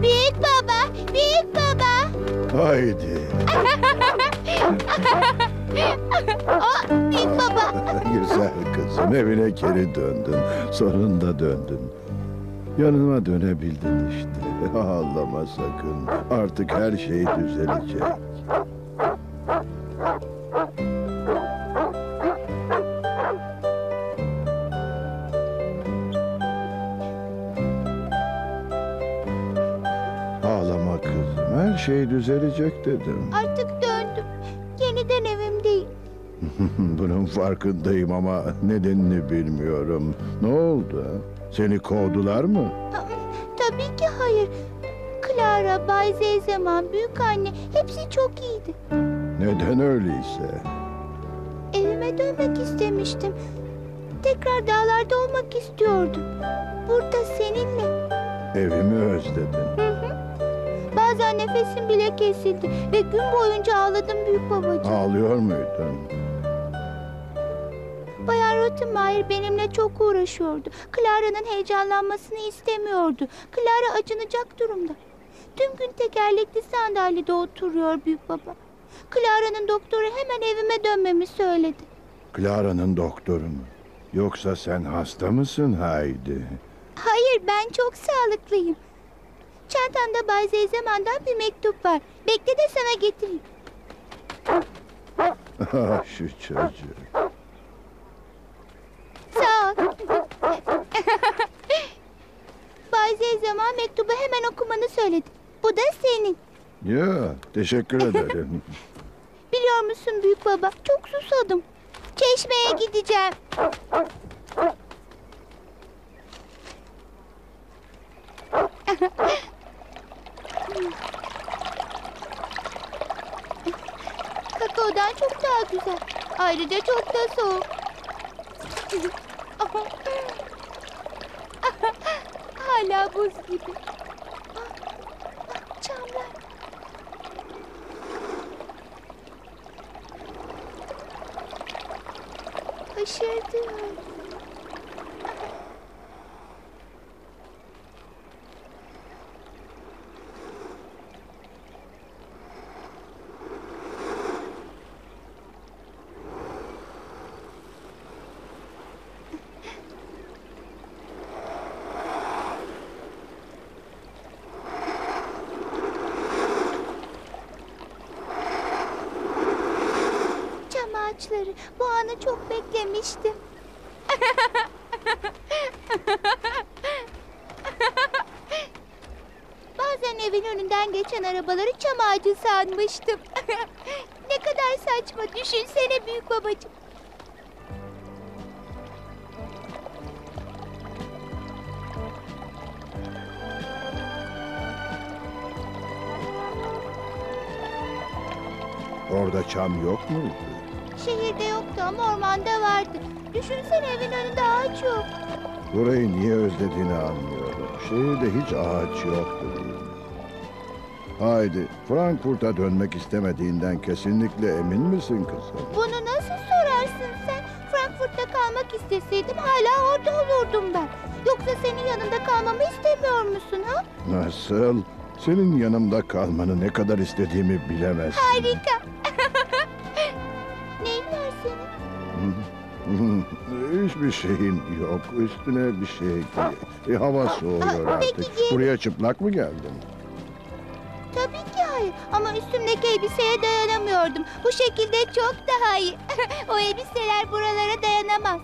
Büyük baba, büyük baba. Haydi. Büyük baba. Güzel kızım, evine geri döndün. Sonunda döndün. Yanıma dönebildin işte. Ağlama sakın. Artık her şey düzelecek. Ağlama kızım. Her şey düzelecek dedim. Artık döndüm. Yeniden evimdeyim. Bunun farkındayım ama nedenini bilmiyorum. Ne oldu? Seni kovdular mı? Tabii ki hayır. Clara, Bay Zeyzeman, büyük anne hepsi çok iyiydi. Neden öyleyse? Evime dönmek istemiştim. Tekrar dağlarda olmak istiyordum. Burada seninle. Evimi özledin. Hı hı. Bazen nefesim bile kesildi ve gün boyunca ağladım büyük babacığım. Ağlıyor muydun? Bayan Rottenmeier benimle çok uğraşıyordu. Clara'nın heyecanlanmasını istemiyordu. Clara acınacak durumda. Tüm gün tekerlekli sandalyede oturuyor büyük baba. Clara'nın doktoru hemen evime dönmemi söyledi. Clara'nın doktoru mu? Yoksa sen hasta mısın Haydi? Hayır, ben çok sağlıklıyım. Çantamda Bay Zeyzeman'dan bir mektup var. Bekle de sana getireyim. Ah şu çocuk. Sağ ol. Bay Zeyzeman mektubu hemen okumanı söyledi. Bu da senin. Ya teşekkür ederim. Biliyor musun büyük baba? Çok susadım. Çeşmeye gideceğim. Kakaodan çok daha güzel. Ayrıca çok da soğuk. Hala buz gibi. Çamlar. Aşırdı. Çam ağaçları. Bu anı çok beklemiştim. Bazen evin önünden geçen arabaları çam ağacı sanmıştım. Ne kadar saçma. Düşünsene büyük babacığım. Orada çam yok muydu? Şehirde yoktu ama ormanda vardı. Düşünsene evin önünde ağaç yok. Burayı niye özlediğini anlıyorum. Şehirde hiç ağaç yoktu değil mi? Haydi, Frankfurt'a dönmek istemediğinden kesinlikle emin misin kızım? Bunu nasıl sorarsın sen? Frankfurt'ta kalmak isteseydim hala orada olurdum ben. Yoksa senin yanında kalmamı istemiyor musun ha? Nasıl? Senin yanımda kalmanı ne kadar istediğimi bilemezsin. Harika. Neyin var senin? Hiçbir şeyin yok. Üstüne bir şey giy. Hava soğuyor Aa, artık. peki, giy. Buraya çıplak mı geldin? Tabii ki hayır. Ama üstümdeki elbiseye dayanamıyordum. Bu şekilde çok daha iyi. O elbiseler buralara dayanamaz.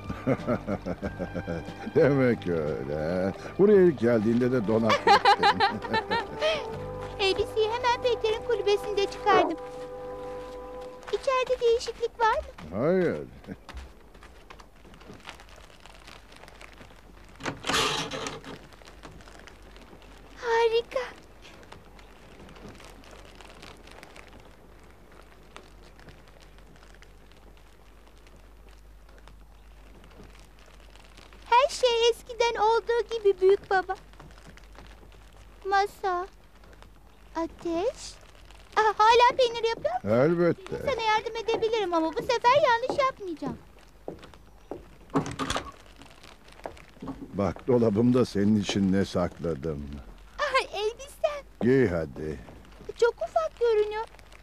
Demek öyle. Buraya ilk geldiğinde de donatmıştın. Elbiseyi hemen Peter'in kulübesinde çıkardım. İçeride değişiklik var mı? Hayır. Harika. Her şey eskiden olduğu gibi büyük baba. Masa, ateş. Hala peynir yapıyor musun? Elbette. Sana yardım edebilirim ama bu sefer yanlış yapmayacağım. Bak dolabımda senin için ne sakladım. Elbise. Giy hadi. Çok ufak görünüyor.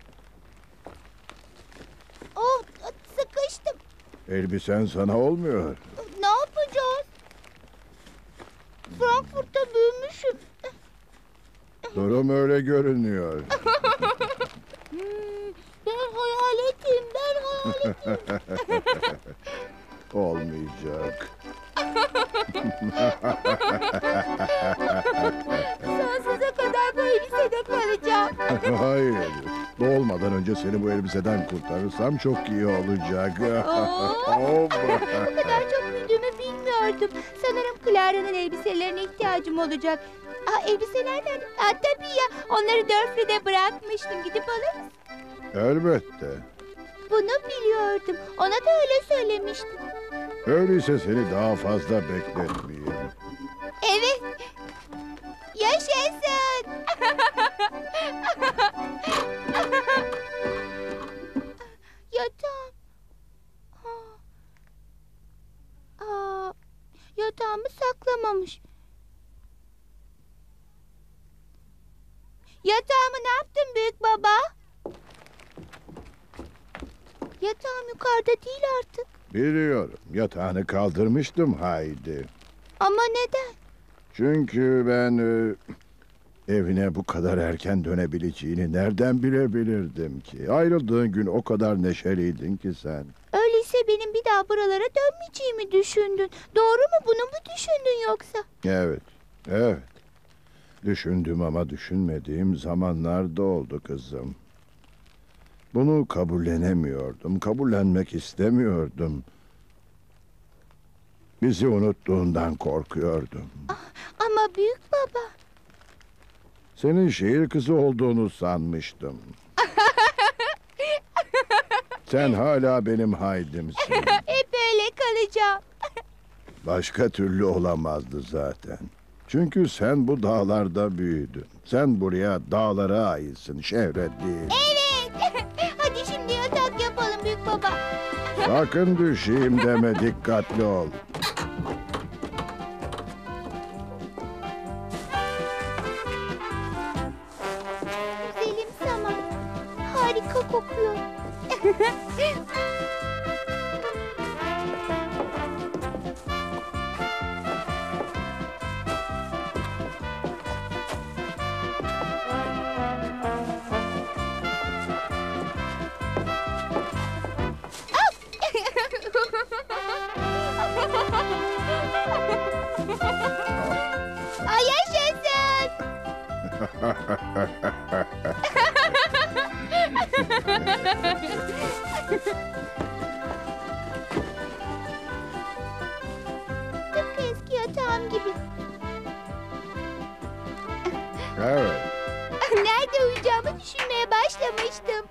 Oh, sıkıştım. Elbisen sana olmuyor. Ne yapacağız? Frankfurt'ta büyümüşüm. Durum öyle görünüyor. Ben hayaletim, ben hayaletim. Olmayacak. Sonsuza kadar bu elbisede kalacağım. Hayır. Doğulmadan önce seni bu elbiseden kurtarırsam çok iyi olacak. Bu kadar çok büyüdüğümü bilmiyordum. Sanırım Clara'nın elbiselerine ihtiyacım olacak. Elbiseler nerede? Tabii ya, onları Dörfli'de bırakmıştım. Gidip alır mısın? Elbette. Bunu biliyordum. Ona da öyle söylemiştim. Öyleyse seni daha fazla bekletmeyeyim. Evet. Yaşasın. Yatağım. Yatağımı saklamamış. Yatağımı ne yaptın büyük baba? Yatağım yukarıda değil artık. Biliyorum. Yatağını kaldırmıştım Haydi. Ama neden? Çünkü ben evine bu kadar erken dönebileceğini nereden bilebilirdim ki? Ayrıldığın gün o kadar neşeliydin ki sen. Öyleyse benim bir daha buralara dönmeyeceğimi düşündün. Doğru mu? Bunu mu düşündün yoksa? Evet, evet. Düşündüm ama düşünmediğim zamanlar da oldu kızım. Bunu kabullenemiyordum, kabullenmek istemiyordum. Bizi unuttuğundan korkuyordum. Ama büyük baba. Senin şehir kızı olduğunu sanmıştım. Sen hala benim Haydi'msin. Hep öyle kalacağım. Başka türlü olamazdı zaten. Çünkü sen bu dağlarda büyüdün. Sen buraya dağlara aitsin, şehre değil. Evet. Hadi şimdi yatak yapalım büyük baba. Sakın düşeyim deme, dikkatli ol. Güzelim saman. Harika kokuyor. Ay yaşasın. Tıpkı eski yatağım gibi. Evet, Nerede uyuyacağımı düşünmeye başlamıştım.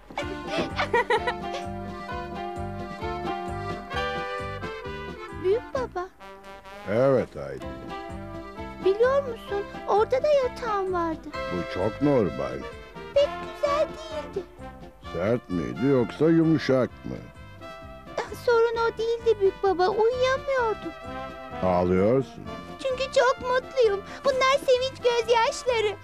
Büyük baba, evet Haydi. biliyor musun? Orada da yatağım vardı. Bu çok normal. Pek güzel değildi. Sert miydi yoksa yumuşak mı? Sorun o değildi büyük baba. Uyuyamıyordum. Ağlıyorsun. Çünkü çok mutluyum. Bunlar sevinç gözyaşları.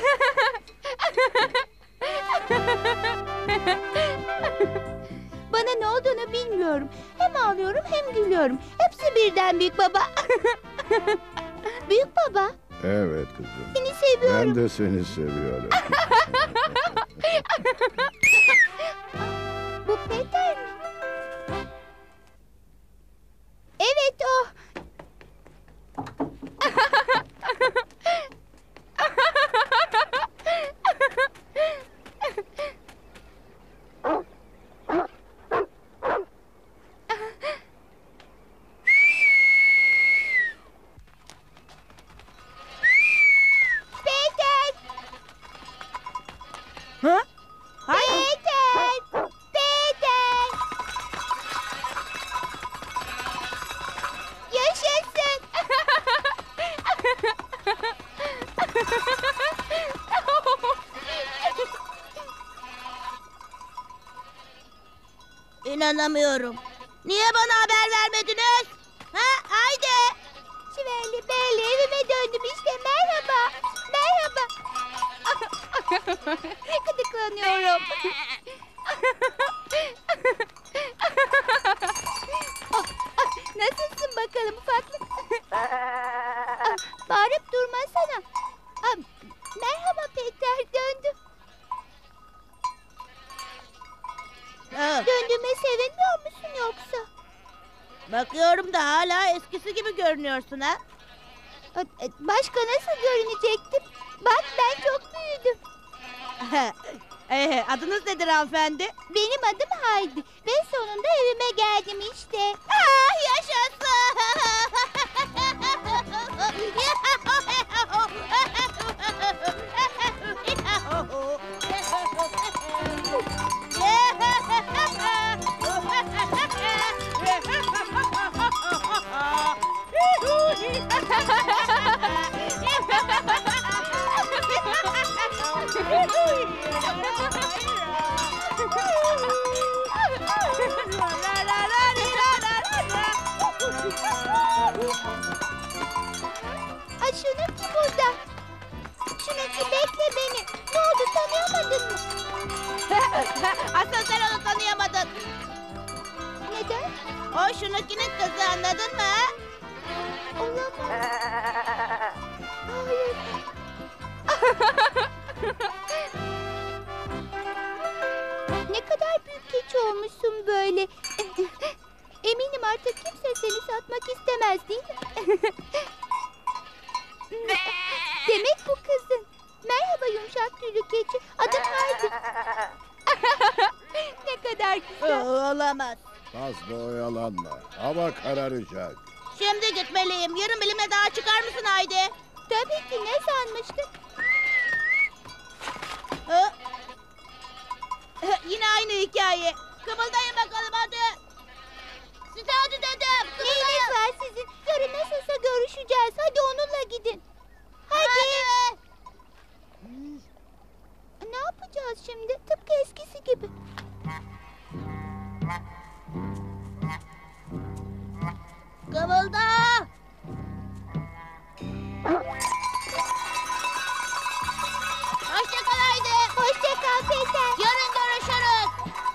Bana ne olduğunu bilmiyorum. Hem ağlıyorum hem gülüyorum. Hepsi birden büyük baba. Büyük baba, Evet kızım. seni seviyorum. Ben de seni seviyorum. Bu Peter mi? Evet o. Peter! Ha? Peter! Peter! Yaşasın! İnanamıyorum. Niye bana haber vermediniz? Ha? Haydi. Şiverli belli evime döndüm işte. Merhaba. Merhaba. Gıdıklanıyorum. Nasılsın bakalım ufaklık? Bağırıp durmasana. Merhaba Peter, döndüm. Döndüğüme sevinmiyor musun yoksa? Bakıyorum da hala eskisi gibi görünüyorsun ha. Başka nasıl görünecektim? Bak ben çok büyüdüm. Adınız nedir hanımefendi? Benim adım Haydi ve sonunda evime geldim işte. Yaşasın! Şununki burada. Şununki bekle beni. Ne oldu, tanıyamadın mı? Asıl sen onu tanıyamadın. Neden? O şununkinin kızı, anladın mı? Olamaz. Hayır. Ne kadar büyük keçi olmuşsun böyle. Eminim artık kimse seni satmak istemez değil mi? Demek bu kızın. Merhaba yumuşak tüylü keçi. Adım Haydi. Ne kadar güzel. Olamaz. Fazla oyalanma. Hava kararacak. Şimdi gitmeliyim. Yarın benimle daha çıkar mısın Haydi? Tabii ki, ne sanmıştın? Yine aynı hikaye. Kımıldayın bakalım hadi. Size hadi dedim. Neyiniz var sizin? Yarın nasılsa görüşeceğiz. Hadi onunla gidin. Hadi. Ne yapacağız şimdi? Tıpkı eskisi gibi. Kımılda. Hoşça kal Haydi. Hoşça kal Peter. Yarın görüşürüz.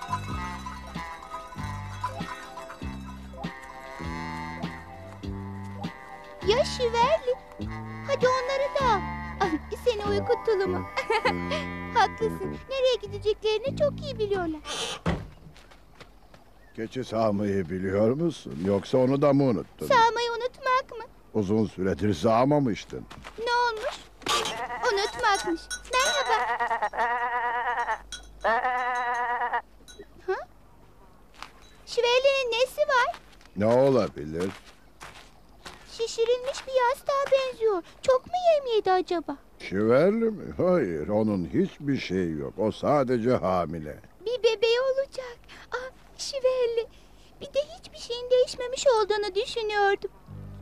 Ya Şiverli? Hadi onları da al. Ay, seni uyku tulumu. Haklısın. Nereye gideceklerini çok iyi biliyorlar. Keçi sağmayı biliyor musun? Yoksa onu da mı unuttun? Sağmayı unutmak mı? Uzun süredir sağmamıştın. Ne olmuş? Unutmakmış. Merhaba. Ha? Şiverli'nin nesi var? Ne olabilir? Şişirilmiş bir yastığa benziyor. Çok mu yem yedi acaba? Şiverli mi? Hayır, onun hiçbir şeyi yok. O sadece hamile. Bir bebeği olacak. Ah, Şiverli. Bir de hiçbir şeyin değişmemiş olduğunu düşünüyordum.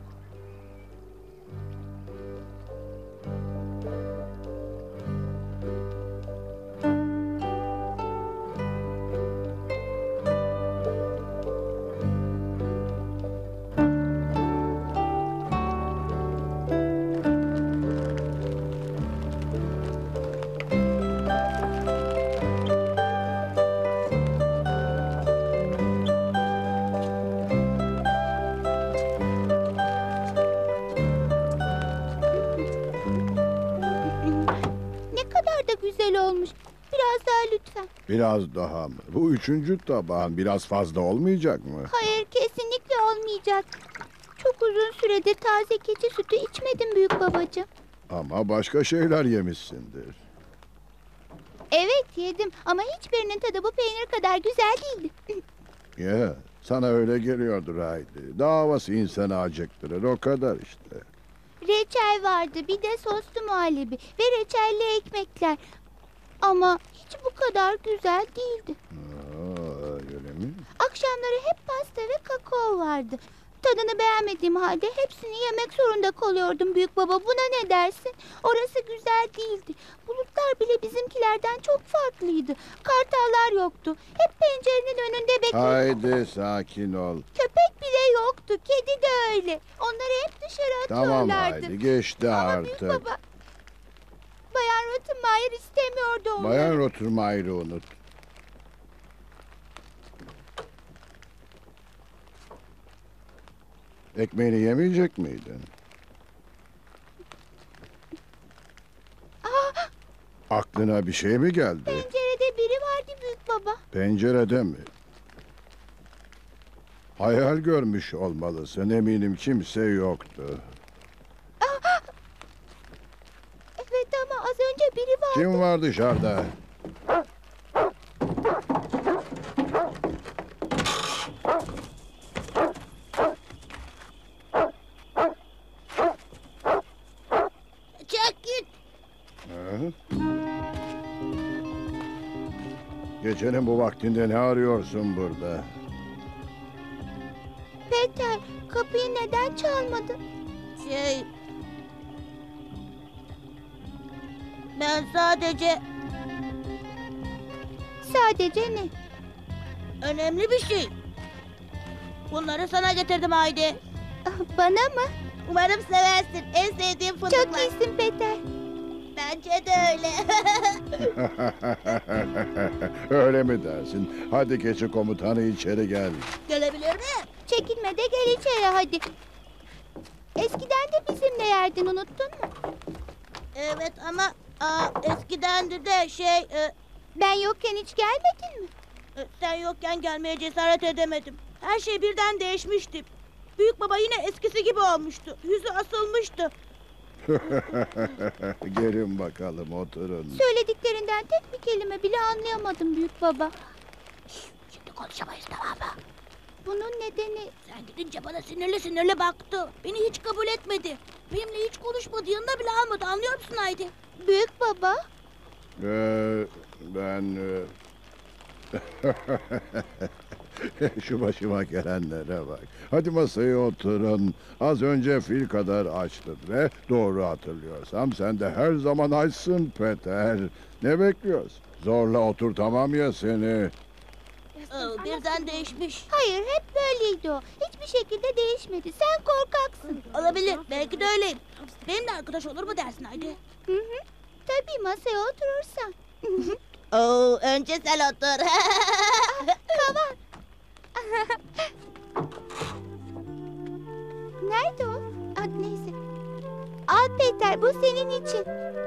Ne kadar da güzel olmuş. Biraz daha lütfen. Biraz daha mı? Bu üçüncü tabağın biraz fazla olmayacak mı? Hayır, kesinlikle olmayacak. Çok uzun süredir taze keçi sütü içmedim büyük babacığım. Ama başka şeyler yemişsindir. Evet yedim ama hiçbirinin tadı bu peynir kadar güzel değildi. Ya, sana öyle geliyordur Haydi. Davası insanı acıktırır, o kadar işte. Reçel vardı, bir de soslu muhallebi ve reçelli ekmekler. Ama hiç bu kadar güzel değildi. Aa, öyle mi? Akşamları hep pasta ve kakao vardı. Tadını beğenmediğim halde hepsini yemek zorunda kalıyordum büyük baba. Buna ne dersin? Orası güzel değildi. Bulutlar bile bizimkilerden çok farklıydı. Kartallar yoktu. Hep pencerenin önünde bekliyordum. Haydi sakin ol. Köpek bile yoktu. Kedi de öyle. Onları hep dışarı Tamam atıyorlardı. Haydi, geçti Ama artık. büyük baba, Bayan Rottenmeier istemiyordu istemiyordu onu. Bayan Rottermeier'i unut. Ekmeğini yemeyecek miydin? Aklına bir şey mi geldi? Pencerede biri vardı büyük baba. Pencerede mi? Hayal görmüş olmalısın. Eminim kimse yoktu. Evet ama az önce biri vardı. Kim var dışarıda? Çek git. Hı? Gecenin bu vaktinde ne arıyorsun burada? Peter, kapıyı neden çalmadın? Ben sadece Sadece ne? önemli bir şey. Bunları sana getirdim Haydi. Bana mı? Umarım seversin. En sevdiğim Çok fındıklar. iyisin Peter. Bence de öyle. Öyle mi dersin? Hadi keçi komutanı içeri gel. Gelebilir miyim? Çekinme de gel içeri hadi. Eskiden de bizimle yerdin, unuttun mu? Evet ama eskiden de Ben yokken hiç gelmedin mi? sen yokken gelmeye cesaret edemedim. Her şey birden değişmişti. Büyük baba yine eskisi gibi olmuştu. Yüzü asılmıştı. Gelin bakalım oturun. Söylediklerinden tek bir kelime bile anlayamadım büyük baba. Şimdi konuşamayız, tamam mı? Bunun nedeni... Sen gidince bana sinirli sinirli baktı. Beni hiç kabul etmedi. Benimle hiç konuşmadı, yanına bile almadı. Anlıyor musun Haydi? Büyük baba, Ben... Şu başıma gelenlere bak. Hadi masaya oturun. Az önce fil kadar açtın ve doğru hatırlıyorsam sen de her zaman açsın Peter. Ne bekliyorsun? Zorla oturtamam ya seni. Birden değişmiş. hayır hep böyleydi o. Hiçbir şekilde değişmedi. Sen korkaksın. Olabilir, belki de öyleyim. Benimle arkadaş olur mu dersin Haydi? Hı hı. Tabii masaya oturursan. Önce sen otur. Kavan. Nerede o? Neyse. Al Peter, bu senin için.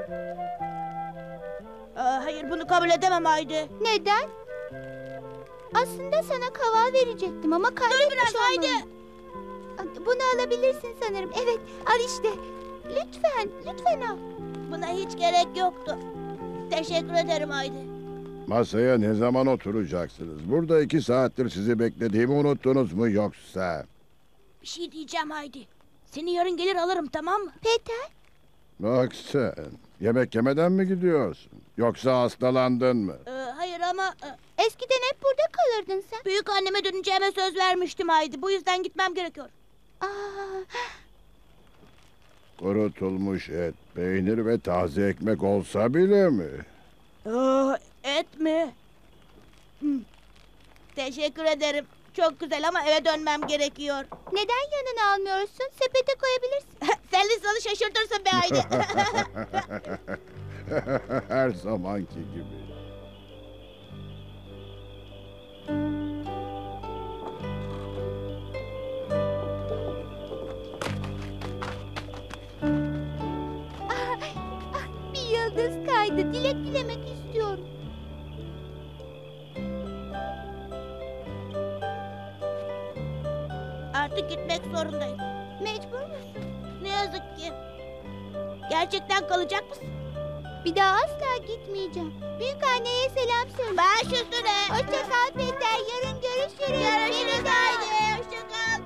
Hayır, bunu kabul edemem Haydi. Neden? Aslında sana kaval verecektim ama kaybetmiş biraz Haydi. olmalıyım. Bunu alabilirsin sanırım. Evet, al işte. Lütfen al. Buna hiç gerek yoktu. Teşekkür ederim Haydi. Masaya ne zaman oturacaksınız? Burada 2 saattir sizi beklediğimi unuttunuz mu yoksa? Bir şey diyeceğim Haydi. Seni yarın gelir alırım, tamam mı? Peter, Bak sen, yemek yemeden mi gidiyorsun? Yoksa hastalandın mı? Hayır ama eskiden hep burada kalırdın sen. büyük anneme döneceğime söz vermiştim Haydi. Bu yüzden gitmem gerekiyor. Aa, Kurutulmuş et, peynir ve taze ekmek olsa bile mi? Et mi? Teşekkür ederim. Çok güzel ama eve dönmem gerekiyor. neden yanına almıyorsun? Sepete koyabilirsin. Sen lisanı şaşırtırsın be Haydi. Her zamanki gibi. Bir yıldız kaydı. Dilek dilemek istiyorum. Artık gitmek zorundayım. Mecbur musun? Ne yazık ki. Gerçekten kalacak mısın? Bir daha asla gitmeyeceğim. Büyük anneye selam söyle. Baş üstüne. Hoşça kal Peter. Yarın görüşürüz. Görüşürüz Haydi. Hoşça kal.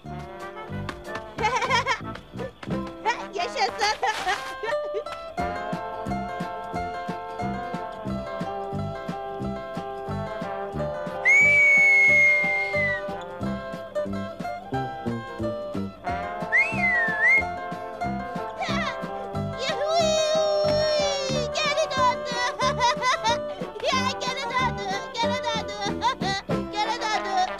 Yaşasın. Geri döndü. Ya geri döndü. Geri döndü. Geri döndü.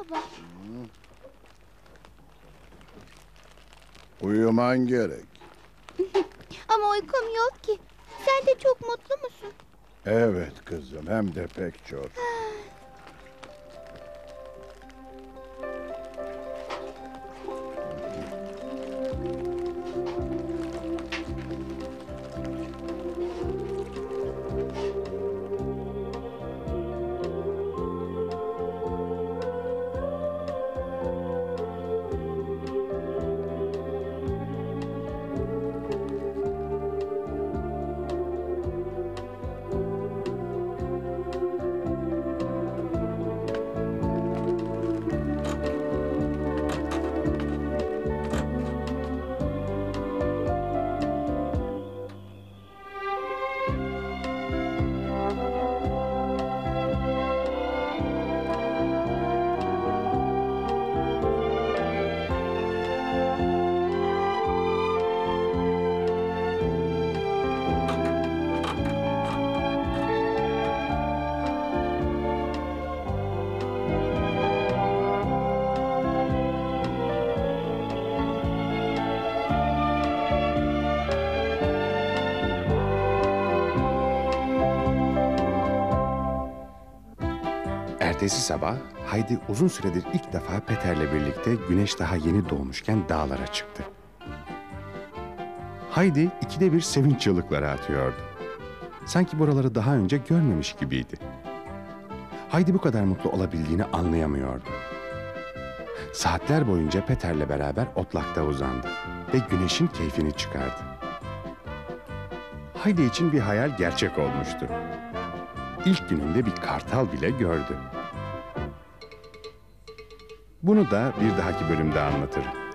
baba. Uyuman gerek. Ama uykum yok ki. Sen de çok mutlu musun? Evet kızım, hem de pek çok. Ertesi sabah Haydi uzun süredir ilk defa Peter'le birlikte güneş daha yeni doğmuşken dağlara çıktı. Haydi ikide bir sevinç çığlıkları atıyordu. Sanki buraları daha önce görmemiş gibiydi. Haydi bu kadar mutlu olabildiğini anlayamıyordu. Saatler boyunca Peter'le beraber otlakta uzandı ve güneşin keyfini çıkardı. Haydi için bir hayal gerçek olmuştu. İlk gününde bir kartal bile gördü. Bunu da bir dahaki bölümde anlatırım.